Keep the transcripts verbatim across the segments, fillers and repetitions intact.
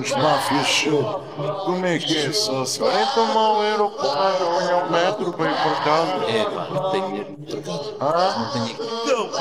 somos máfia show. Como é que é, sócio? Então mal euro por apanhar um metro bem por casa. É, pá, não tenho dinheiro para trocar. Ah? Não tenho aqui.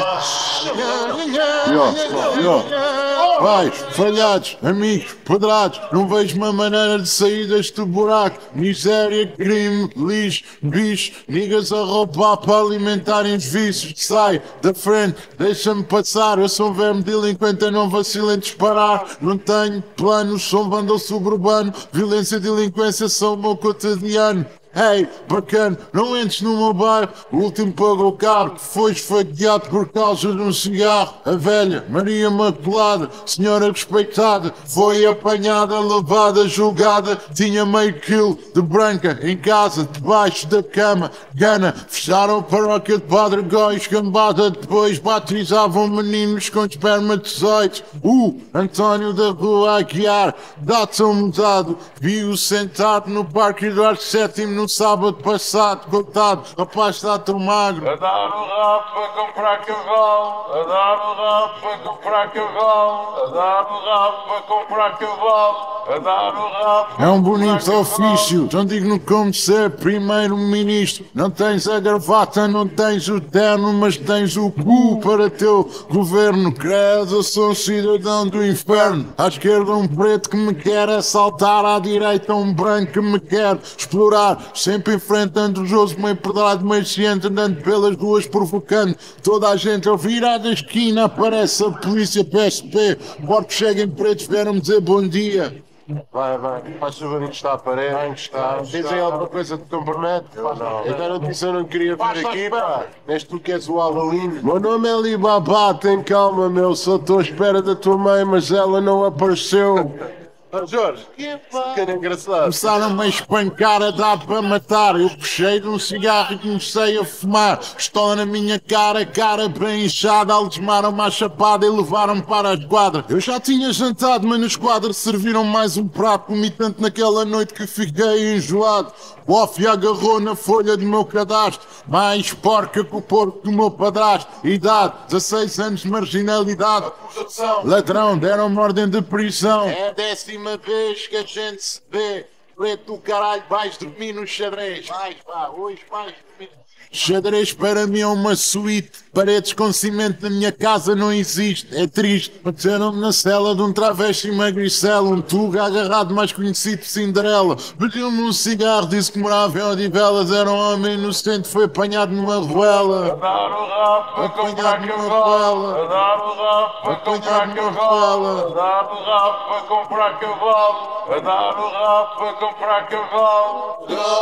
Pais, falhados, amigos, pedrados, não vejo uma maneira de sair deste buraco. Miséria, crime, lixo, bicho, niggas a roubar para alimentarem os vícios. Sai da frente, deixa-me passar. Eu sou um verme delinquente, eu não vacilo em disparar. Não tenho planos, sou um vandal suburbano. Violência e delinquência são o meu cotidiano. Hey, bacana, não entres no meu bairro. O último pagou caro, que foi esfaqueado por causa de um cigarro. A velha Maria Imaculada, senhora respeitada, foi apanhada, levada, julgada. Tinha meio quilo de branca em casa, debaixo da cama. Gana, fecharam a paróquia de Padre Góis, gambada. Depois batizavam meninos com espermatozoides. Uh, António da Rua Aguiar, dá-te mudado. Vi-o sentado no Parque Eduardo sétimo no sábado passado, coitado, rapaz está tão magro. A dar o rabo para comprar cavalo, a dar o rabo para comprar cavalo, a dar o rabo para comprar cavalo, a dar o rabo. É um bonito ofício, tão digno como ser primeiro-ministro. Não tens a gravata, não tens o terno, mas tens o cu para teu governo. Credo, eu sou um cidadão do inferno. À esquerda um preto que me quer assaltar, à direita um branco que me quer explorar. Sempre enfrentando o jogo meio pedrado, meio ciente, andando pelas ruas provocando toda a gente. Ao virar da esquina aparece a polícia P S P. Porcos cheguem pretos, vieram-me dizer bom dia. Vai, vai, faz favor encostar à parede. Vai encostar. Dizem alguma coisa de comprometo? Eu não. Então não disse, eu não queria vir aqui, pá. És tu que és o Halloween. Meu nome é Alibaba, tem calma, meu. Só estou à espera da tua mãe, mas ela não apareceu. Oh, Jorge, que era engraçado. Começaram-me a espancar, a dar para matar. Eu puxei de um cigarro e comecei a fumar. Pistola na minha cara, cara bem inchada. Algesmaram-me à chapada e levaram-me para a esquadra. Eu já tinha jantado, mas na esquadra serviram mais um prato. Comi tanto naquela noite que fiquei enjoado. O off agarrou na folha do meu cadastro. Mais porca que o porco do meu padrasto. Idade, dezasseis anos de marginalidade. Ladrão, deram-me ordem de prisão. É a décima vez que a gente se vê. Preto do caralho, vais dormir no xadrez. Vais, pá, hoje vais dormir. Xadrez para mim é uma suíte. Paredes com cimento na minha casa não existe. É triste. Meteram-me na cela de um travesti magricela. Um tuga agarrado mais conhecido por Cinderela. Pediu-me um cigarro, disse que morava em Odivelas. Era um homem inocente, foi apanhado numa ruela. A dar o rabo para comprar cavalo, a dar o rabo para comprar cavalo, a dar o rabo para comprar cavalo, a dar o rabo para comprar cavalo.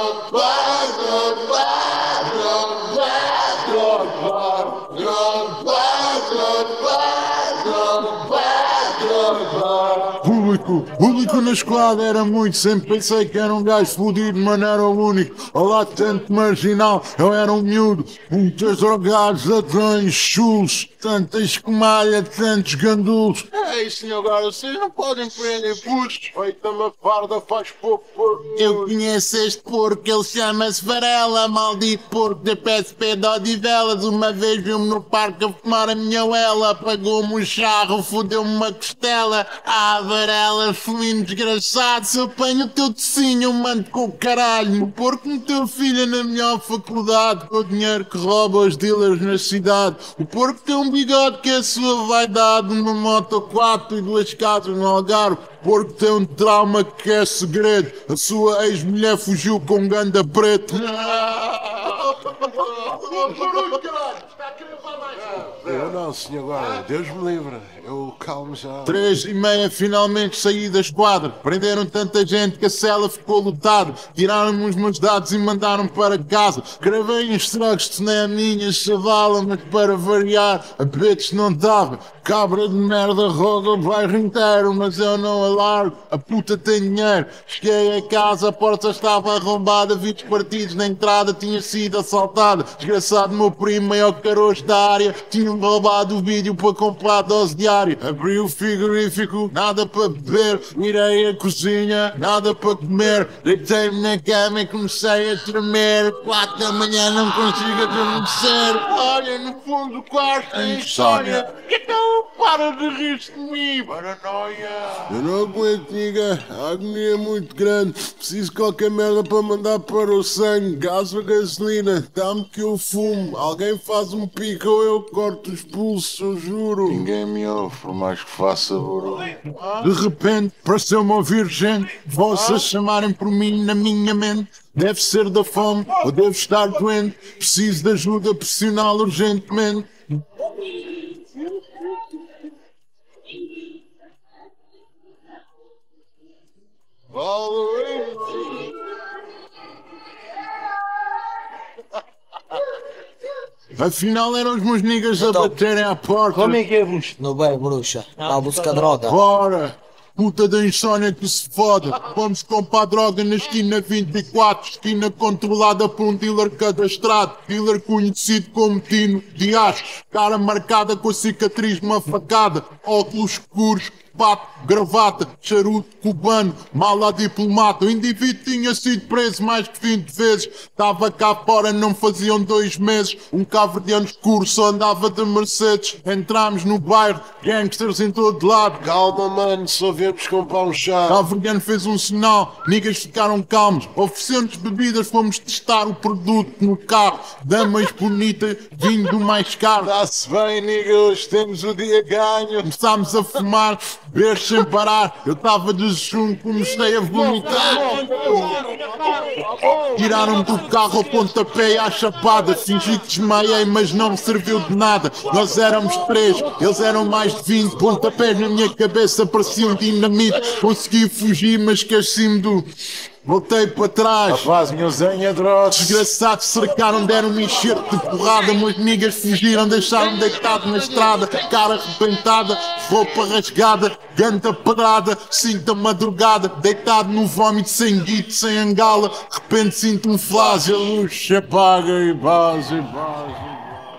Público, público na esquadra era muito. Sempre pensei que era um gajo fodido, mas não era o único. Olá, tanto marginal, eu era um miúdo. Muitos drogados, ladrões, chulos, tanta escumalha, tantos gandulos. Ei, senhor guarda, vocês não podem prender putos. Feita uma farda faz pouco porco. Eu conheço este porco, ele chama-se Varela. Maldito porco da P S P de Odivelas. Uma vez viu-me no parque a fumar a minha uela. Apagou-me um charro, fodeu-me uma costela. Ah, Varela, fuminho desgraçado. Se eu apanho o teu tecinho, eu mando com o caralho. O porco meteu filha na melhor faculdade, com o dinheiro que rouba os dealers na cidade. O porco tem um bigode que é a sua vaidade. Uma moto quatro e duas casas no Algarve. O porco tem um trauma que é segredo. A sua ex-mulher fugiu com um ganda preto. Eu não, senhor guarda, Deus me livre, eu calmo já. Três e meia finalmente saí da esquadra. Prenderam tanta gente que a cela ficou lotada. Tiraram-me os meus dados e mandaram-me para casa. Gravei uns estragos, nem a minha chavala, mas para variar, a betes não dava. Cabra de merda roda o bairro inteiro, mas eu não alargo, a puta tem dinheiro. Cheguei a casa, a porta estava arrombada, vidros partidos na entrada, tinha sido assaltada. Desgraçado meu primo, maior caroço da área, tinha-me roubado o vídeo para comprar dose diária. Abri o frigorífico, nada para beber, virei a cozinha, nada para comer. Deitei-me na cama e comecei a tremer. Quatro da manhã não consigo adormecer. Olha, no fundo do quarto tem insónia. Que não Para de rir de mim. Paranoia. Eu não aguento, nigga. A agonia é muito grande. Preciso de qualquer merda para mandar para o sangue. Gás ou gasolina. Dá-me que eu fumo. Alguém faz um pico ou eu corto os pulsos, eu juro. Ninguém me ouve, por mais que faça barulho. De repente, pareceu-me ouvir gente. Vocês chamarem por mim na minha mente. Deve ser da fome ou devo estar doente. Preciso de ajuda profissional urgentemente. Afinal eram os meus niggas a baterem à porta. Como é que é, bruxo? Não vai, bruxa. Está a buscar droga. Bora! Puta da insónia que se foda. Vamos comprar droga na esquina vinte e quatro. Esquina controlada por um dealer cadastrado. Dealer conhecido como Tino Dias. Cara marcada com a cicatriz de uma facada. Óculos escuros, pato, gravata, charuto cubano, mala diplomata. O indivíduo tinha sido preso mais que vinte vezes. Estava cá fora, não faziam dois meses. Um caverdiano escuro só andava de Mercedes. Entramos no bairro, gangsters em todo lado. Calma, mano, só viemos comprar um chá. Caverdiano fez um sinal, niggas ficaram calmos. Oferecendo-nos bebidas, fomos testar o produto no carro. Damas bonitas, vinho do mais caro. Dá-se bem, nigga, hoje temos o dia ganho. Começámos a fumar, beber sem parar. Eu estava de jejum, comecei a vomitar. Tiraram-me do carro ao pontapé e à chapada. Fingi que desmaiei, mas não me serviu de nada. Nós éramos três, eles eram mais de vinte. Pontapés na minha cabeça pareciam dinamite. Consegui fugir, mas esqueci-me do... Voltei para trás. Rapaz, minha zenha drogas. Desgraçados cercaram, deram-me enxerto de porrada. Meus niggas fugiram, deixaram-me deitado na estrada. Cara arrebentada, roupa rasgada, ganta pedrada, sinto a madrugada. Deitado no vómito, sem guito, sem angala. De repente sinto um flash, a luz se apaga e base, e base.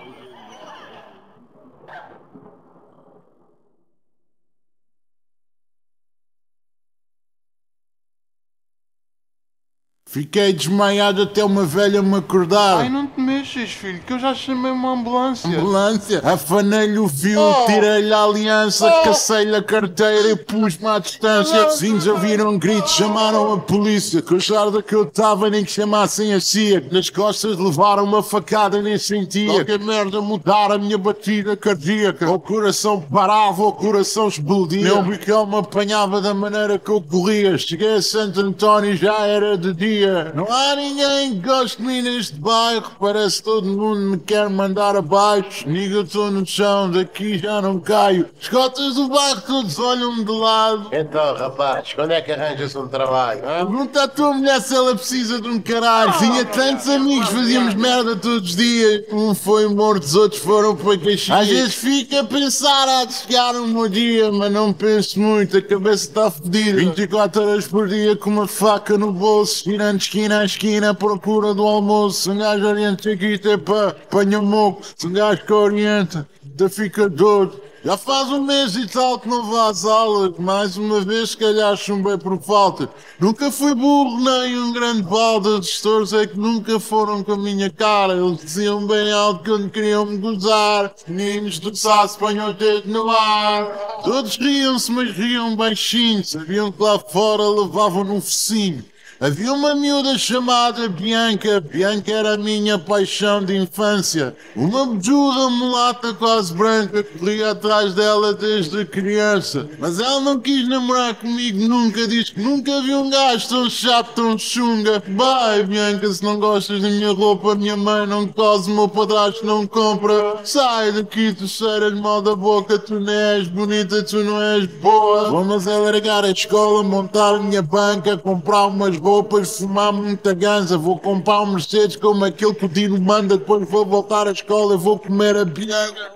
Fiquei desmaiado até uma velha me acordar. Ai, não te mexas, filho, que eu já chamei uma ambulância. Ambulância, afanei-lhe o fio, Oh. tirei-lhe a aliança, Oh. cacei-lhe a carteira e pus-me à distância. Vizinhos ouviram gritos, chamaram a polícia. Com a jarda que eu estava, nem que chamassem a C I A. Nas costas levaram uma facada e nem sentia. Qualquer merda mudar a minha batida cardíaca. O coração parava, o coração explodia. Meu bicão me apanhava da maneira que eu corria. Cheguei a Santo António e já era de dia. Não há ninguém que goste de mim neste bairro. Parece que todo mundo me quer mandar abaixo. Niga, eu estou no chão, daqui já não caio. As cotas do bairro todos olham-me de lado. Então, rapaz, quando é que arranjas um trabalho? Hein? Pergunta à tua mulher se ela precisa de um caralho. Tinha tantos amigos, fazíamos merda todos os dias. Um foi morto, os outros foram para Caxias. Às vezes fico a pensar, há de chegar um bom dia, mas não penso muito, a cabeça está fodida. vinte e quatro horas por dia com uma faca no bolso, tirando de esquina a esquina à procura do almoço. Se um gajo orienta aqui, até pá, apanha o moco. Se um gajo que orienta, até fica doido. Já faz um mês e tal que não vá às aulas. Mais uma vez, se calhar chumbei por falta. Nunca fui burro nem um grande balde. Os gestores é que nunca foram com a minha cara. Eles diziam bem alto quando queriam me gozar. Meninos do S A S ponham o dedo no ar. Todos riam-se, mas riam baixinho. Sabiam que lá fora levavam num focinho. Havia uma miúda chamada Bianca. Bianca era a minha paixão de infância. Uma bejuda mulata quase branca, corria atrás dela desde criança. Mas ela não quis namorar comigo nunca. Diz que nunca viu um gajo tão chato, tão chunga. Vai, Bianca, se não gostas da minha roupa, minha mãe não cose, o meu padrasto não compra. Sai daqui, tu cheiras mal da boca, tu não és bonita, tu não és boa. Vamos a largar a escola, montar a minha banca, comprar umas roupas, fumar muita ganza. Vou comprar um Mercedes como aquele que o Dino manda. Depois vou voltar à escola e vou comer a Bianca.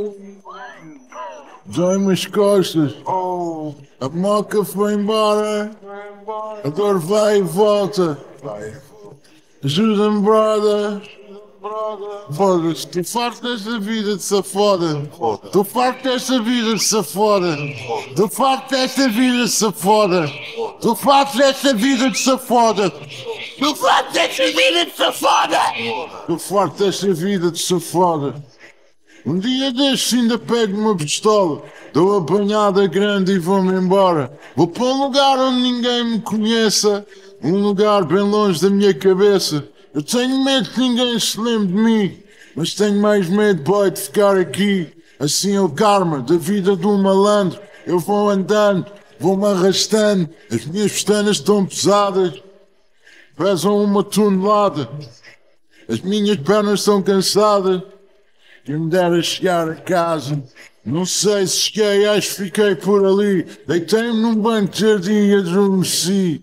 Dói-me as costas. A moca foi embora. A dor vai e volta. Ajuda-me, brother. Foda-se, estou farto desta vida de safoda. Estou farto desta vida de safoda. Estou farto desta vida de safoda. Estou farto desta vida de safoda. Estou farto desta vida de safoda. Estou farto desta vida de safoda. Um dia destes ainda pego uma pistola, dou apanhada grande e vou-me embora. Vou para um lugar onde ninguém me conheça, um lugar bem longe da minha cabeça. Eu tenho medo que ninguém se lembre de mim, mas tenho mais medo, boy, de ficar aqui. Assim é o karma da vida de um malandro. Eu vou andando, vou-me arrastando, as minhas pestanas estão pesadas, pesam uma tonelada. As minhas pernas estão cansadas. Quem me dera chegar a casa. Não sei se cheguei, acho que fiquei por ali. Deitei-me num banco de jardim e adormeci.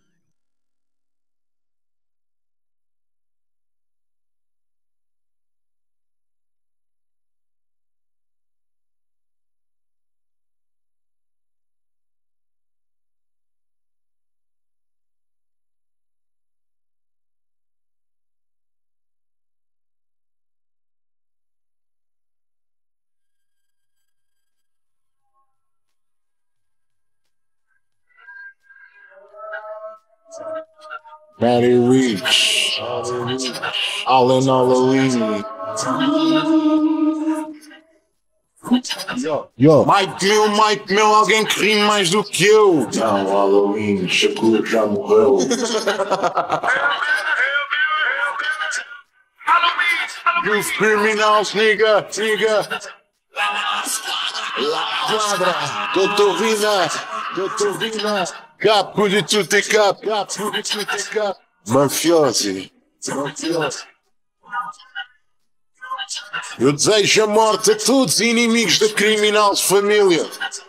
Matty Rich, all in all ali. Yo, Mike meu, Mike meu, alguém que ri mais do que eu. Não, Halloween, Shakur já morreu. You criminals, nigga, nigga. Ladra, doutor Vina, doutor Vina. Capo de tudo é capo, capo de tudo é capo. Mafiosi, mafiosi. Eu desejo a morte a todos os inimigos da Criminals Família.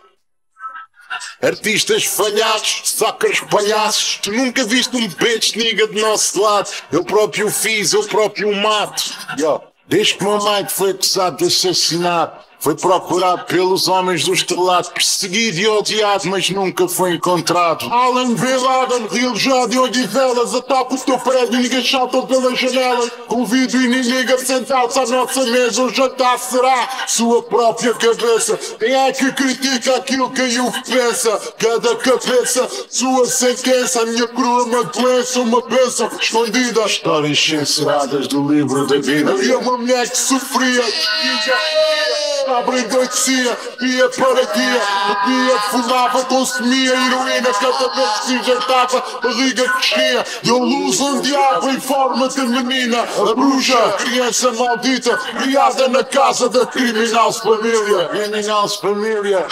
Artistas falhados, soccer palhaços. Tu nunca viste um bitch nigga do nosso lado. Eu próprio fiz, eu próprio mato. Yo, desde que o meu mãe foi acusado de assassinato, foi procurado pelos homens do estrelado, perseguido e odiado, mas nunca foi encontrado. Alan Bin Laden, relojado e odivelas, ataca o teu prédio e ninguém salta pela janela. Convido o inimigo a sentar-se à nossa mesa, o jantar será sua própria cabeça. Quem é que critica aquilo que eu pensa? Cada cabeça, sua sentença, a minha crua é uma doença, uma bênção escondida. Histórias censuradas do livro da vida. Havia uma mulher que sofria, abre endoidecia, dia para dia, o dia fumava, consumia heroína, cada vez que se injetava, barriga crescia, deu luz a um diabo em forma de menina, a bruxa, criança maldita, criada na casa da Criminals Família, Criminals Família.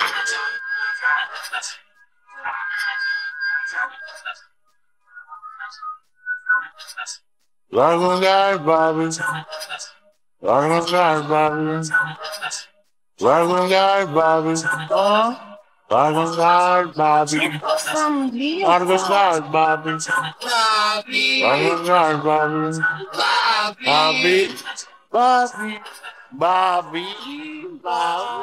Larga um lugar, Bobby. Larga um lugar, Bobby. Larga um lugar, Bobby. Larga um lugar, Bobby. Larga um lugar, Bobby. Larga um lugar, Bobby. Bobby. Bobby. Bobby. Bobby.